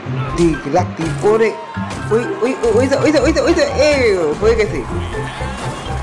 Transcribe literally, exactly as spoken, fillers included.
ঠিক রাখতি করে ওই ওই ওই ওই যে ওই যে ওই যে ওই যে এ হয়ে গেছে